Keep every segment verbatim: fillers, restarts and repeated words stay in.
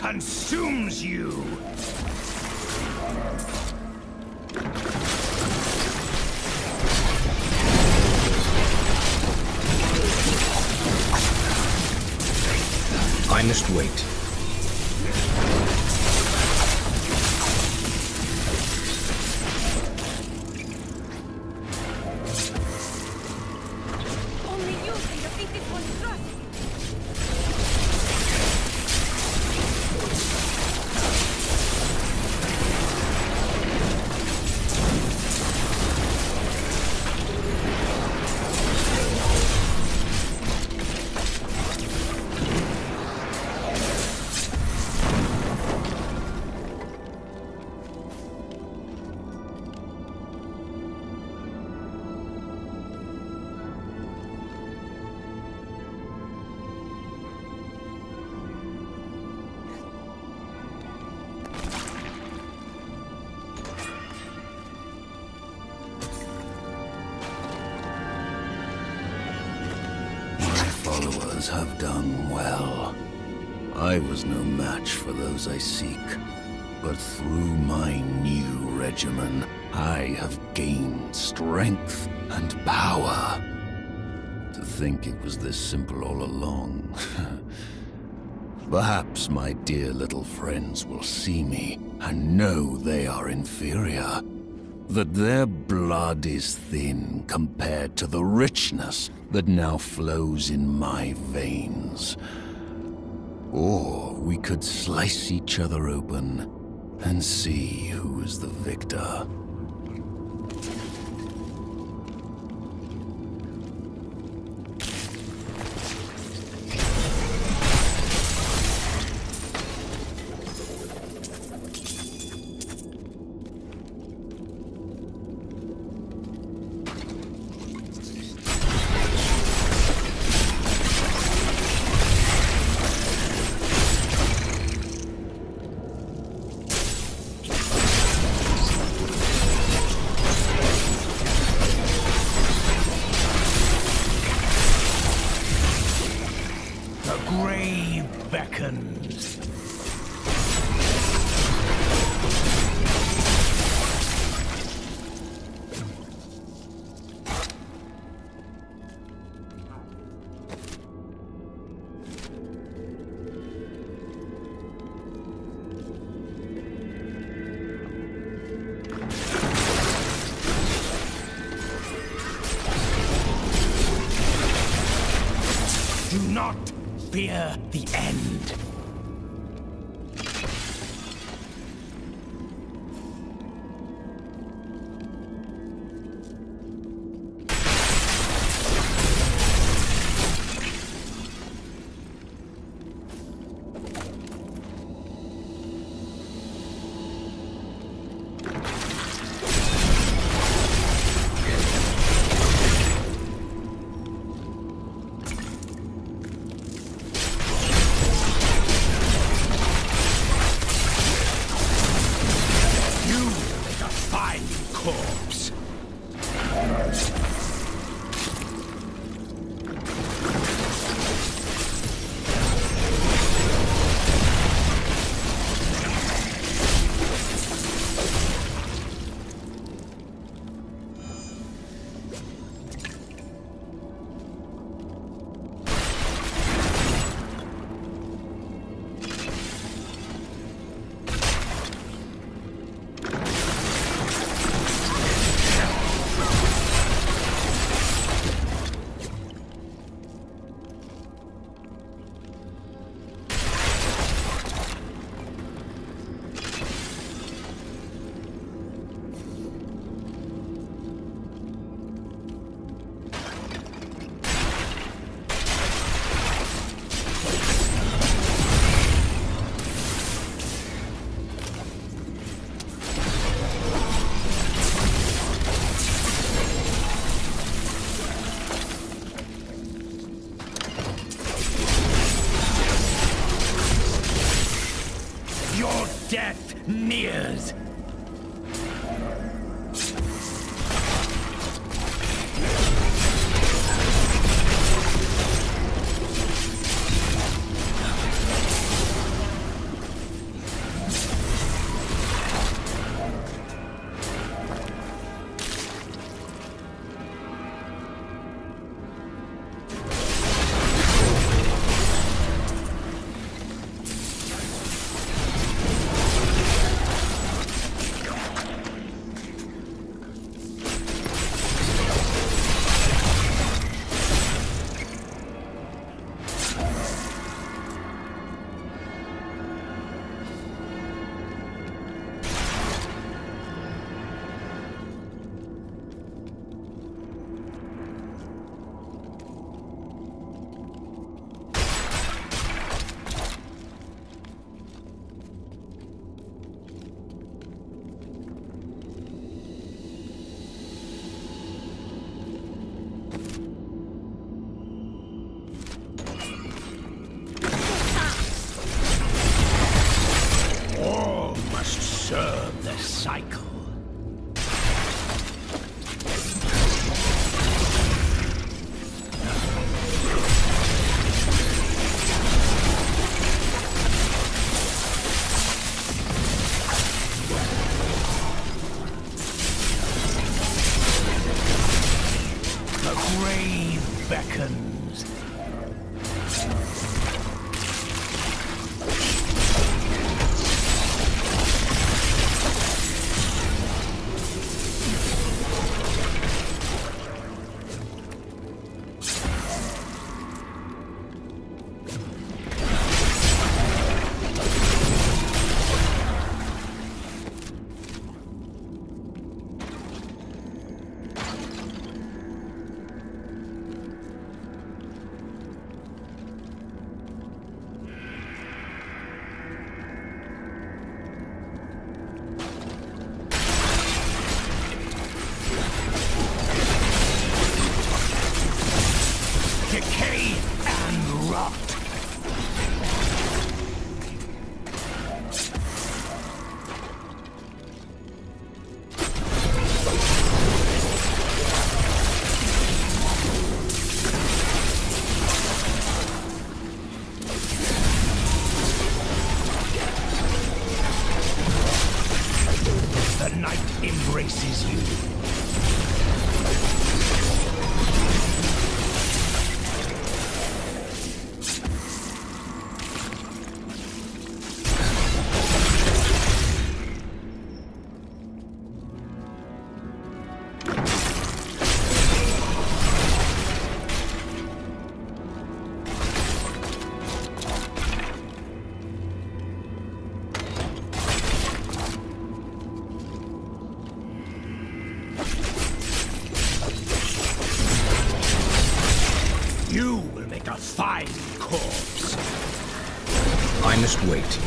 consumes you. I must wait. Only you can defeat this monstrosity. Followers have done well. I was no match for those I seek, but through my new regimen, I have gained strength and power. To think it was this simple all along. Perhaps my dear little friends will see me and know they are inferior. That their blood is thin compared to the richness that now flows in my veins. Or we could slice each other open and see who is the victor. Beckons. Do not fear the end. Corpse. beckons. Decay and rot. The night embraces you. You will make a fine corpse. I must wait.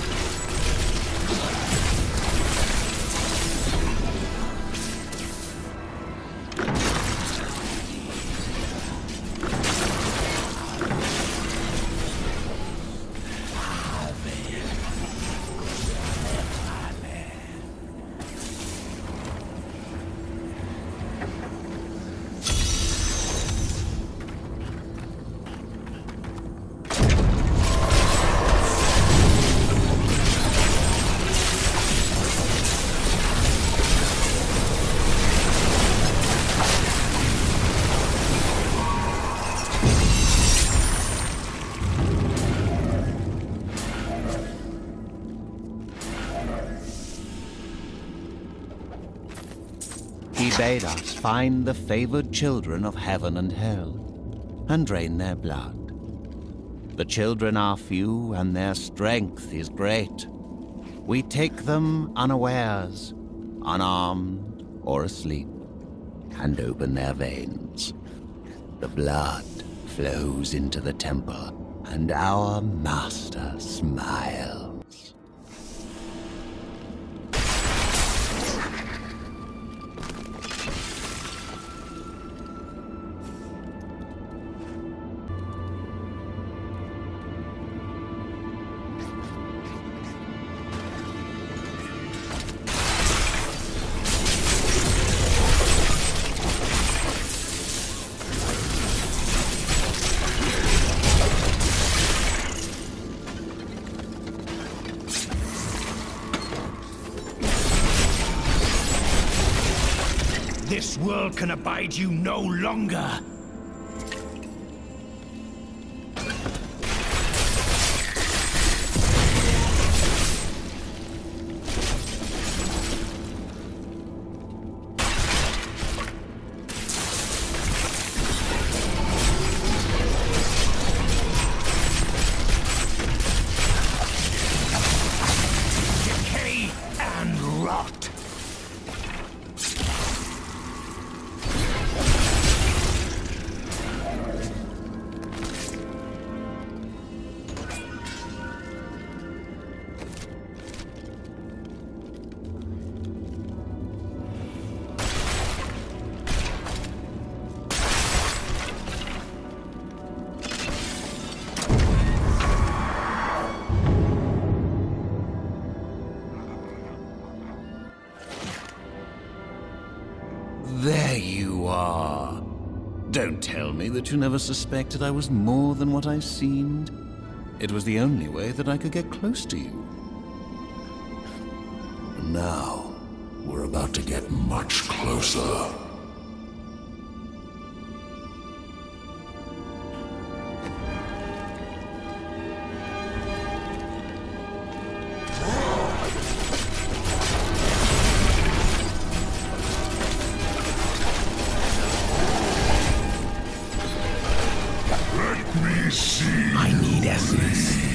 He bade us find the favored children of heaven and hell, and drain their blood. The children are few, and their strength is great. We take them unawares, unarmed or asleep, and open their veins. The blood flows into the temple, and our master smiles. This world can abide you no longer. Decay and rot. There you are. Don't tell me that you never suspected I was more than what I seemed. It was the only way that I could get close to you. Now, we're about to get much closer. I need essence.